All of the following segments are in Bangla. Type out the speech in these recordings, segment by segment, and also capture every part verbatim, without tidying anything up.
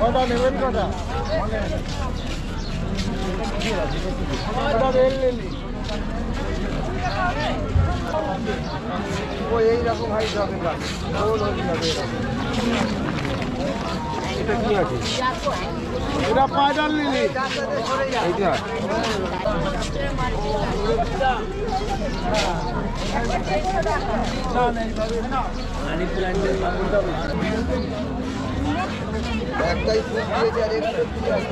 কটা নেবেন কটা রেল নিলি ও এইরকম হাইট হবে গাছ গোল হয়ে যাবে এরকম। এটা কি আছে? এটা পায়রাল লিলি এইটা একটাই ফুল দিয়েছে আর একটা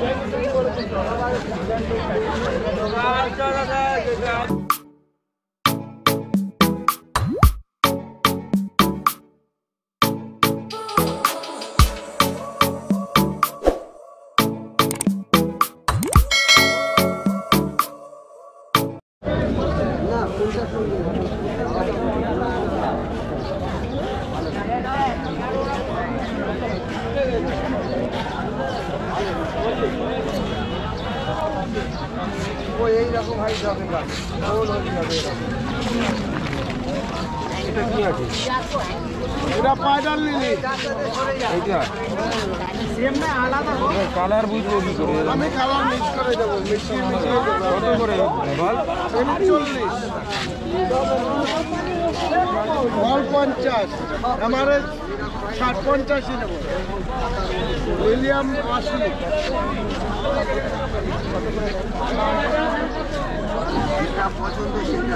ও এইরকম হাইট হবে গাছ গোল হয়ে যাবে এরকম। এটা কি আছে? এটা পায়রাল লিলি এইটা কালার বুঝবো কি করে? আমি কালার মিক্স করে দেবো মিশিয়ে মিশিয়ে কত করে বল? চল্লিশ বল পঞ্চাশ আমার ষাট পঞ্চাশই নেব উইলিয়াম আশি পছন্দ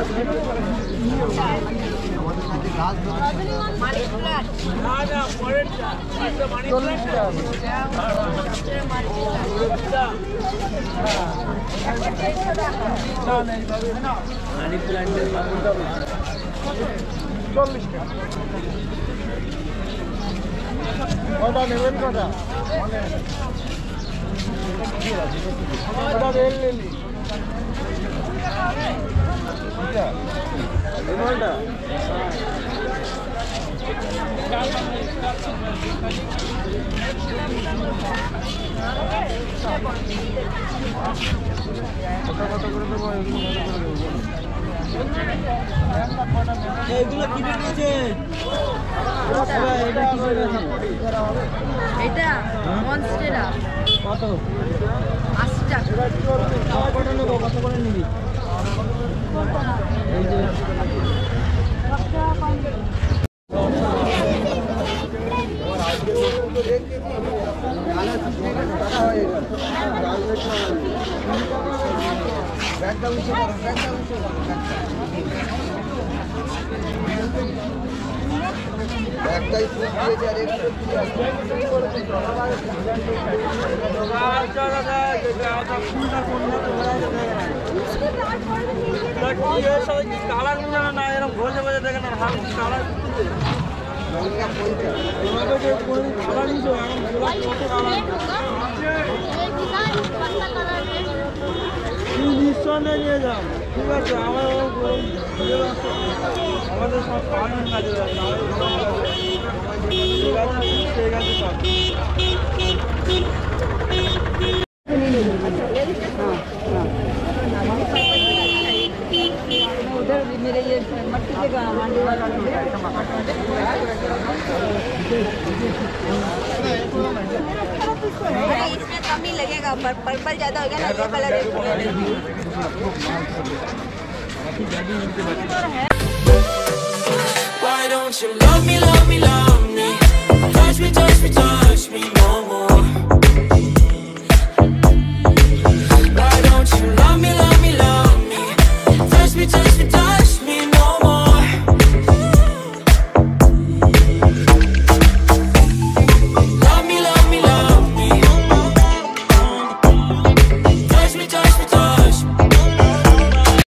চল্লিশ কটা নেবেন কটা রেল নিলি এগুলো কি দিয়েছে? এটা মনস্টেরা কত? আশি টাকা। কত নেবো? কত করে নিবি? এই যে একটাই ফুল দিয়েছে আর একটা কালার না এরকম ভোজে ভোজে দেখেন আর হাল কালার নিঃসন্দেহে নিয়ে যান ঠিক আছে। আমার আমাদের সব পাওয়ার কাজে ঠিক আছে ঠিক আছে उधर मेरे ये मट्टी के हांडी वाला इसमें कम ही लगेगा पर पर्पल ज्यादा होगा ना ये colour Why don't you love me, love me, love me?